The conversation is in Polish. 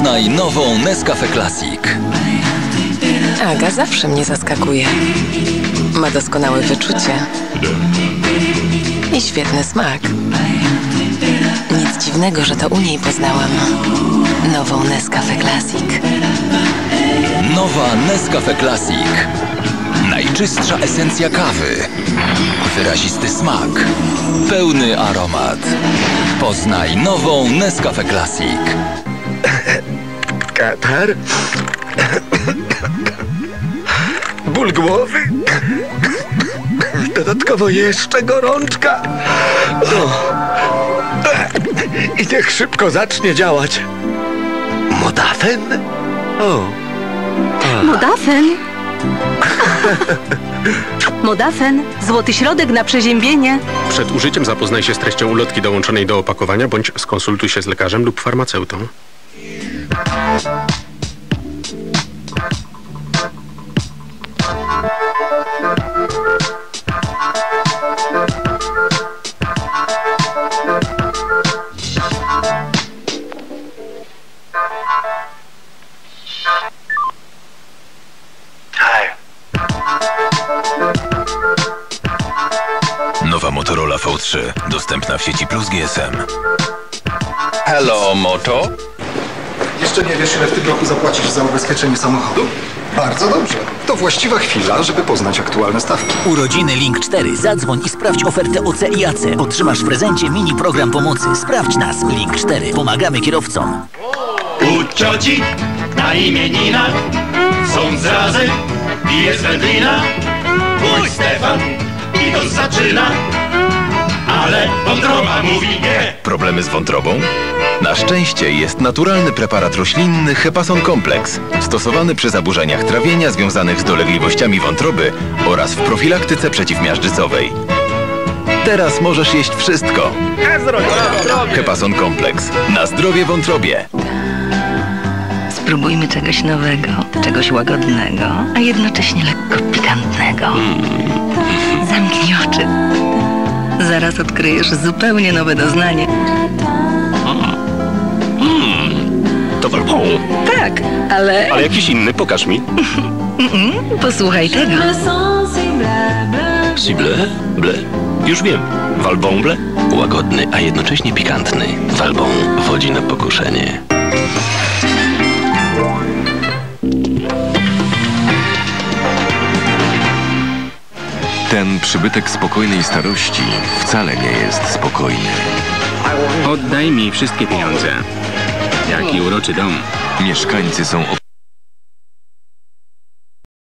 Poznaj nową Nescafe Classic. Aga zawsze mnie zaskakuje. Ma doskonałe wyczucie i świetny smak. Nic dziwnego, że to u niej poznałam nową Nescafe Classic. Nowa Nescafe Classic. Najczystsza esencja kawy. Wyrazisty smak. Pełny aromat. Poznaj nową Nescafe Classic. Katar? Ból głowy? Dodatkowo jeszcze gorączka. I niech szybko zacznie działać. Modafen? Modafen? Modafen, złoty środek na przeziębienie. Przed użyciem zapoznaj się z treścią ulotki dołączonej do opakowania, bądź skonsultuj się z lekarzem lub farmaceutą. Nowa Motorola V3. Dostępna w sieci Plus GSM. Hello, Moto. Jeszcze nie wiesz, ile w tym roku zapłacisz za ubezpieczenie samochodu? Bardzo dobrze. To właściwa chwila, żeby poznać aktualne stawki. Urodziny Link 4. Zadzwoń i sprawdź ofertę OC i AC. Otrzymasz w prezencie mini program pomocy. Sprawdź nas. Link 4. Pomagamy kierowcom. U cioci na imieninach są zrazy i jest wędlina. Mój Stefan idąc zaczyna, ale wątroba mówi nie. Problemy z wątrobą? Na szczęście jest naturalny preparat roślinny Hepason Complex, stosowany przy zaburzeniach trawienia związanych z dolegliwościami wątroby oraz w profilaktyce przeciwmiażdżycowej. Teraz możesz jeść wszystko. Hepason Complex. Na zdrowie wątrobie. Spróbujmy czegoś nowego, czegoś łagodnego, a jednocześnie lekko pikantnego. Zamknij oczy. Zaraz odkryjesz zupełnie nowe doznanie. To walbon. Tak, ale... Ale jakiś inny, pokaż mi. Posłuchaj tego. Cible? Ble. Już wiem. Walbon ble. Łagodny, a jednocześnie pikantny. Walbon wodzi na pokuszenie. Ten przybytek spokojnej starości wcale nie jest spokojny. Oddaj mi wszystkie pieniądze. Jaki uroczy dom. Mieszkańcy są